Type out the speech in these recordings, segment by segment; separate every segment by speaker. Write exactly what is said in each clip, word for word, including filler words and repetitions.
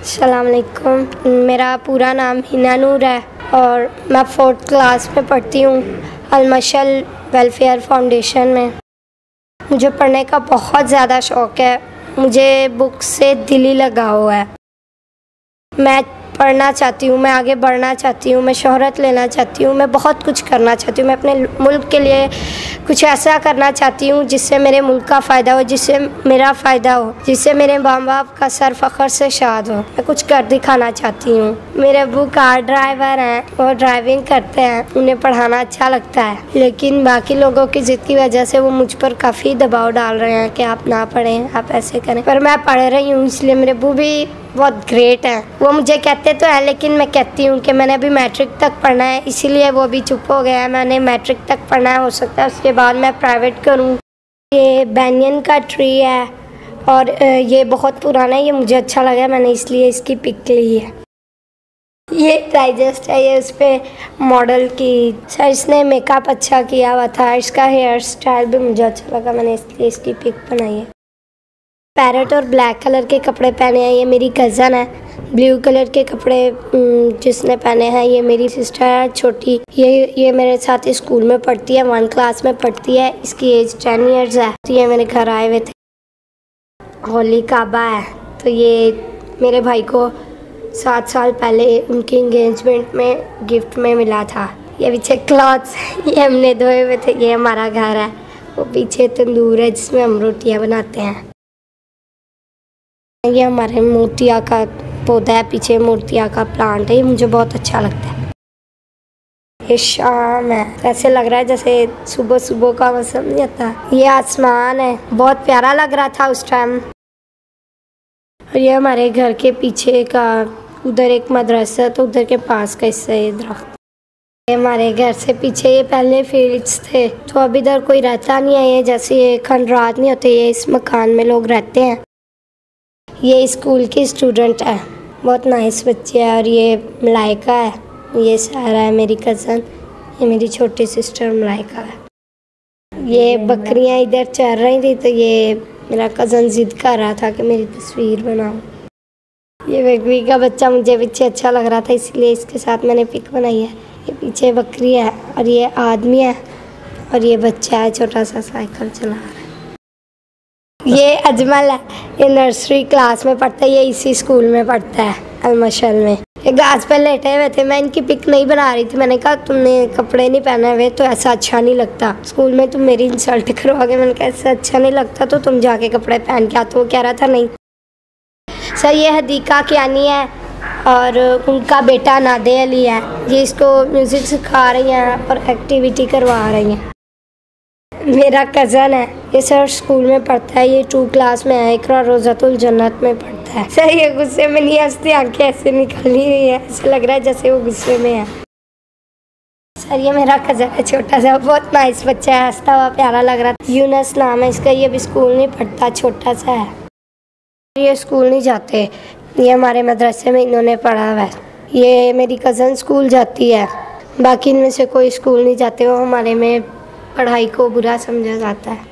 Speaker 1: अस्सलाम वालेकुम। मेरा पूरा नाम हिना नूर है और मैं फोर्थ क्लास में पढ़ती हूँ अलमशल वेलफेयर फाउंडेशन में। मुझे पढ़ने का बहुत ज़्यादा शौक़ है। मुझे बुक से दिल ही लगा हुआ है। मैं पढ़ना चाहती हूँ, मैं आगे बढ़ना चाहती हूँ, मैं शोहरत लेना चाहती हूँ, मैं बहुत कुछ करना चाहती हूँ। मैं अपने मुल्क के लिए कुछ ऐसा करना चाहती हूँ जिससे मेरे मुल्क का फ़ायदा हो, जिससे मेरा फ़ायदा हो, जिससे मेरे माँ बाप का सर फ़ख्र से शाद हो। मैं कुछ कर दिखाना चाहती हूँ। मेरे अब्बू कार ड्राइवर हैं और ड्राइविंग करते हैं। उन्हें पढ़ाना अच्छा लगता है, लेकिन बाकी लोगों की ज़िद की वजह से वो मुझ पर काफ़ी दबाव डाल रहे हैं कि आप ना पढ़ें, आप ऐसे करें। पर मैं पढ़ रही हूँ, इसलिए मेरे अब्बू भी बहुत ग्रेट है। वो मुझे कहते तो है, लेकिन मैं कहती हूँ कि मैंने अभी मैट्रिक तक पढ़ना है, इसीलिए वो भी चुप हो गया है। मैंने मैट्रिक तक पढ़ना है, हो सकता है उसके बाद मैं प्राइवेट करूँ। ये बैनियन का ट्री है और ये बहुत पुराना है, ये मुझे अच्छा लगा, मैंने इसलिए इसकी पिक ली है। ये डाइजेस्ट है, ये उस पर मॉडल की सर इसने मेकअप अच्छा किया हुआ था, इसका हेयर स्टाइल भी मुझे अच्छा लगा, मैंने इसलिए इसकी पिक बनाई है। पैरेट और ब्लैक कलर के कपड़े पहने हैं, ये मेरी कज़न है। ब्लू कलर के कपड़े जिसने पहने हैं ये मेरी सिस्टर है छोटी। ये ये मेरे साथ स्कूल में पढ़ती है, वन क्लास में पढ़ती है। इसकी एज टेन इयर्स है। तो ये मेरे घर आए हुए थे। होली काबा है, तो ये मेरे भाई को सात साल पहले उनकी इंगेजमेंट में गिफ्ट में मिला था। ये पीछे क्लॉथ्स ये हमने धोए हुए थे। ये हमारा घर है, वो पीछे तंदूर है जिसमें हम रोटियाँ बनाते हैं। ये हमारे मोतिया का पौधा है, पीछे मोतिया का प्लांट है, ये मुझे बहुत अच्छा लगता है। ये शाम है, ऐसे लग रहा है जैसे सुबह सुबह का मौसम नहीं आता। ये आसमान है, बहुत प्यारा लग रहा था उस टाइम। और ये हमारे घर के पीछे का उधर एक मदरसा, तो उधर के पास का हिस्सा ये दरख्त। ये हमारे घर से पीछे ये पहले फील्ड्स थे, तो अब इधर कोई रहता नहीं है। ये जैसे ये खंडरात नहीं होते, ये इस मकान में लोग रहते हैं। ये स्कूल की स्टूडेंट है, बहुत नाइस बच्ची है। और ये मलाइका है, ये सारा है मेरी कज़न, ये मेरी छोटी सिस्टर मलाइका है। ये बकरियां इधर चर रही थी, तो ये मेरा कज़न जिद कर रहा था कि मेरी तस्वीर बनाओ। ये बकरी का बच्चा मुझे पीछे अच्छा लग रहा था, इसलिए इसके साथ मैंने पिक बनाई है। ये पीछे बकरी है और ये आदमी है और ये बच्चा है छोटा सा साइकिल चला रहा है। ये अजमल है, ये नर्सरी क्लास में पढ़ता है, ये इसी स्कूल में पढ़ता है अलमशल में। ये घास पे लेटे हुए थे, मैं इनकी पिक नहीं बना रही थी। मैंने कहा तुमने कपड़े नहीं पहने हुए तो ऐसा अच्छा नहीं लगता, स्कूल में तुम मेरी इंसल्ट करवाओगे। मैंने कहा ऐसा अच्छा नहीं लगता तो तुम जाके कपड़े पहन के आते। वो कह रहा था नहीं। सर ये हदीका कियानी है और उनका बेटा नादे अली है। ये इसको म्यूज़िक सिखा रही हैं और एक्टिविटी करवा रही हैं। मेरा कज़न है, ये सर स्कूल में पढ़ता है, ये टू क्लास में है, इकरा रोज़तुल जन्नत में पढ़ता है। सर ये गुस्से में नहीं हंसती, आंखें ऐसे निकली हुई है, ऐसे लग रहा है जैसे वो गुस्से में है। सर ये मेरा कज़न है छोटा सा, बहुत नाइस बच्चा है, हंसता हुआ प्यारा लग रहा था। यूनस नाम है इसका, ये भी स्कूल नहीं पढ़ता, छोटा सा है। ये स्कूल नहीं जाते, ये हमारे मदरसे में इन्होंने पढ़ा हुआ है। ये मेरी कज़न स्कूल जाती है, बाकी इनमें से कोई स्कूल नहीं जाते। वो हमारे में पढ़ाई को बुरा समझा जाता है।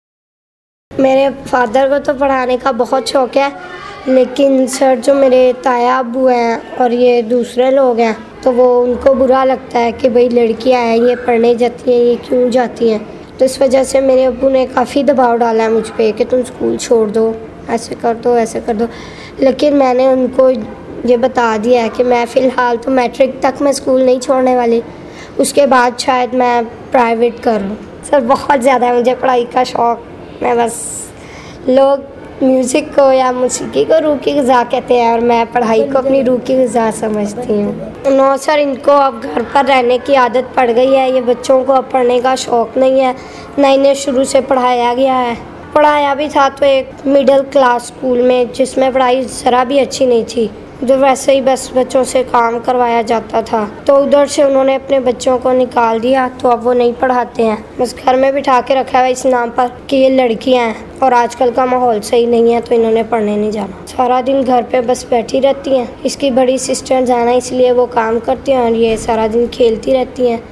Speaker 1: मेरे फादर को तो पढ़ाने का बहुत शौक़ है, लेकिन सर जो मेरे ताया अब्बू हैं और ये दूसरे लोग हैं, तो वो उनको बुरा लगता है कि भाई लड़कियां हैं, ये पढ़ने जाती हैं, ये क्यों जाती हैं। तो इस वजह से मेरे अब्बू ने काफ़ी दबाव डाला है मुझ पर कि तुम स्कूल छोड़ दो, ऐसे कर दो, ऐसे कर दो। लेकिन मैंने उनको ये बता दिया है कि मैं फ़िलहाल तो मैट्रिक तक मैं स्कूल नहीं छोड़ने वाली, उसके बाद शायद मैं प्राइवेट कर लूँ। सर बहुत ज़्यादा है मुझे पढ़ाई का शौक़। मैं बस लोग म्यूज़िक को या मौसीकी को रूह की ग़िज़ा कहते हैं और मैं पढ़ाई को अपनी रूह की ग़िज़ा समझती हूँ। नो सर, इनको अब घर पर रहने की आदत पड़ गई है। ये बच्चों को अब पढ़ने का शौक़ नहीं है, ना इन्हें शुरू से पढ़ाया गया है। पढ़ाया भी था तो एक मिडिल क्लास स्कूल में, जिसमें पढ़ाई ज़रा भी अच्छी नहीं थी, जो वैसे ही बस बच्चों से काम करवाया जाता था। तो उधर से उन्होंने अपने बच्चों को निकाल दिया, तो अब वो नहीं पढ़ाते हैं, बस घर में बिठा के रखा है इस नाम पर कि ये लड़कियां हैं और आजकल का माहौल सही नहीं है, तो इन्होंने पढ़ने नहीं जाना। सारा दिन घर पे बस बैठी रहती हैं। इसकी बड़ी सिस्टर जाना, इसलिए वो काम करती हैं और ये सारा दिन खेलती रहती हैं।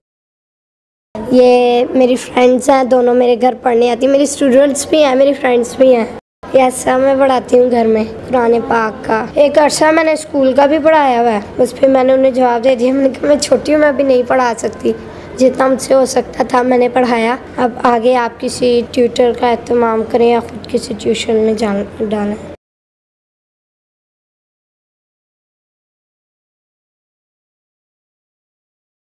Speaker 1: ये मेरी फ्रेंड्स हैं, दोनों मेरे घर पढ़ने आती हैं। मेरी स्टूडेंट्स भी हैं, मेरी फ्रेंड्स भी हैं। ये ऐसा मैं पढ़ाती हूँ घर में कुरान पाक का। एक अर्सा मैंने स्कूल का भी पढ़ाया हुआ है, उस पर मैंने उन्हें जवाब दे दिया। मैंने कहा मैं छोटी हूँ, मैं अभी नहीं पढ़ा सकती, जितना मुझसे हो सकता था मैंने पढ़ाया। अब आगे आप किसी ट्यूटर का एहतमाम करें या ख़ुद किसी ट्यूशन में जान डालें।